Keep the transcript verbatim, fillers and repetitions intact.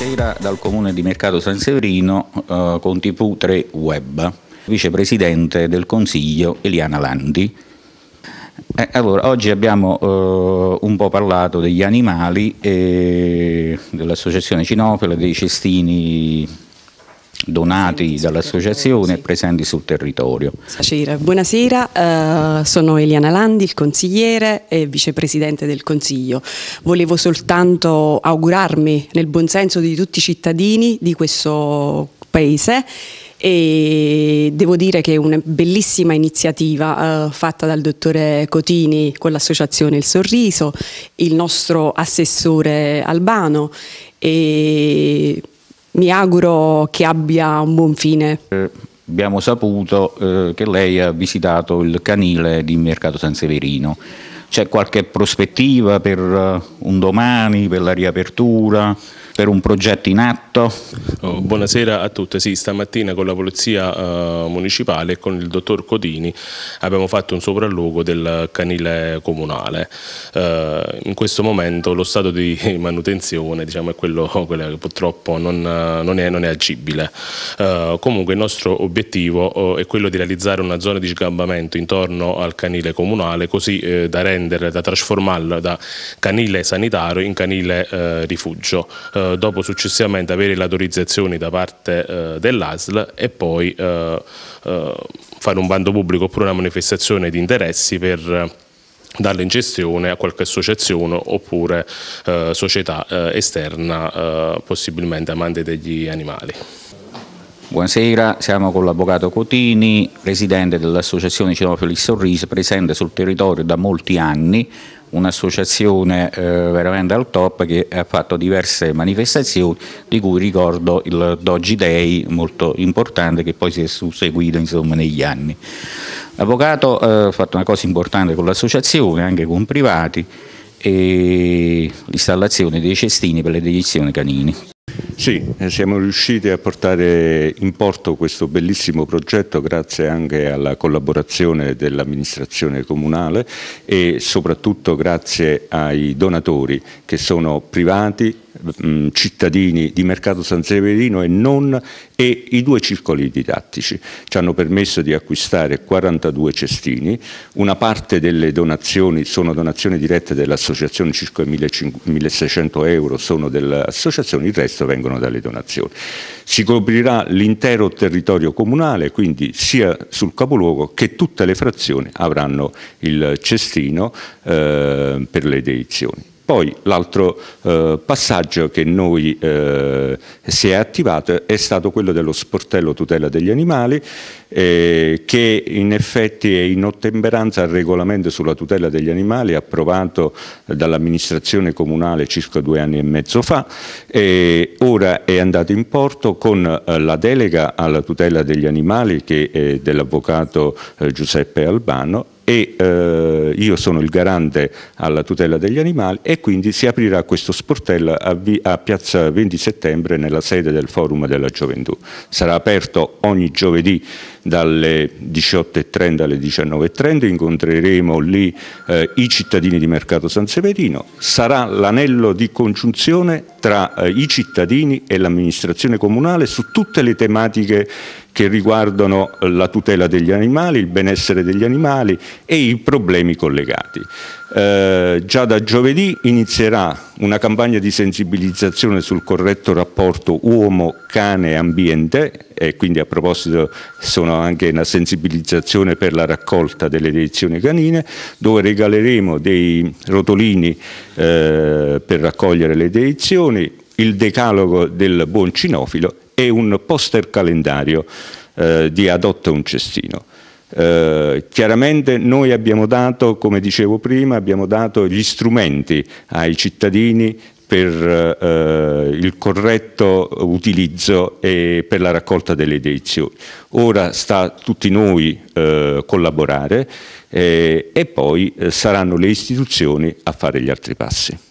Buonasera dal Comune di Mercato San Severino eh, con T V tre Web, vicepresidente del Consiglio Eliana Landi. Eh, allora, oggi abbiamo eh, un po' parlato degli animali, e dell'associazione Cinofila, dei cestini donati dall'associazione e presenti sul territorio. Buonasera, uh, sono Eliana Landi, il consigliere e vicepresidente del Consiglio. Volevo soltanto augurarmi nel buon senso di tutti i cittadini di questo paese, e devo dire che è una bellissima iniziativa uh, fatta dal dottore Cotini con l'associazione Il Sorriso, il nostro assessore Albano, e mi auguro che abbia un buon fine. Eh, abbiamo saputo eh, che lei ha visitato il canile di Mercato San Severino. C'è qualche prospettiva per uh, un domani, per la riapertura, per un progetto in atto? Oh, buonasera a tutti. Sì, stamattina con la polizia uh, municipale e con il dottor Cotini abbiamo fatto un sopralluogo del canile comunale. Uh, in questo momento lo stato di manutenzione, diciamo, è quello, quello che purtroppo non, non, è, non è agibile. Uh, comunque il nostro obiettivo uh, è quello di realizzare una zona di sgambamento intorno al canile comunale, così eh, da rendere, da trasformarlo da canile sanitario in canile eh, rifugio. Uh, dopo successivamente avere le autorizzazioni da parte uh, dell'A S L e poi uh, uh, fare un bando pubblico oppure una manifestazione di interessi per uh, darle in gestione a qualche associazione oppure uh, società uh, esterna, uh, possibilmente amante degli animali. Buonasera, siamo con l'avvocato Cotini, presidente dell'associazione Cinofila Il Sorriso, presente sul territorio da molti anni, un'associazione eh, veramente al top che ha fatto diverse manifestazioni, di cui ricordo il Doji Day, molto importante, che poi si è susseguito insomma negli anni. L'avvocato eh, ha fatto una cosa importante con l'associazione, anche con privati, e l'installazione dei cestini per le deiezioni canini. Sì, siamo riusciti a portare in porto questo bellissimo progetto grazie anche alla collaborazione dell'amministrazione comunale e soprattutto grazie ai donatori che sono privati, mh, cittadini di Mercato San Severino e non, e i due circoli didattici. Ci hanno permesso di acquistare quarantadue cestini, una parte delle donazioni sono donazioni dirette dell'associazione, circa milleseicento euro sono dell'associazione, il resto vengono dalle donazioni. Si coprirà l'intero territorio comunale, quindi sia sul capoluogo che tutte le frazioni avranno il cestino eh, per le deiezioni. Poi l'altro eh, passaggio che noi eh, si è attivato è stato quello dello sportello tutela degli animali, eh, che in effetti è in ottemperanza al regolamento sulla tutela degli animali approvato dall'amministrazione comunale circa due anni e mezzo fa, e ora è andato in porto con eh, la delega alla tutela degli animali che è dell'avvocato eh, Giuseppe Albano, e eh, io sono il garante alla tutela degli animali, e quindi si aprirà questo sportello a, a piazza venti settembre nella sede del Forum della Gioventù. Sarà aperto ogni giovedì dalle diciotto e trenta alle diciannove e trenta, incontreremo lì eh, i cittadini di Mercato San Severino, sarà l'anello di congiunzione tra eh, i cittadini e l'amministrazione comunale su tutte le tematiche che riguardano la tutela degli animali, il benessere degli animali e i problemi collegati. Eh, già da giovedì inizierà una campagna di sensibilizzazione sul corretto rapporto uomo-cane-ambiente, e quindi a proposito sono anche una sensibilizzazione per la raccolta delle deiezioni canine, dove regaleremo dei rotolini eh, per raccogliere le deiezioni, il decalogo del buon cinofilo e un poster calendario eh, di Adotta un cestino. Eh, chiaramente noi abbiamo dato, come dicevo prima, abbiamo dato gli strumenti ai cittadini per eh, il corretto utilizzo e per la raccolta delle deiezioni. Ora sta a tutti noi eh, collaborare eh, e poi eh, saranno le istituzioni a fare gli altri passi.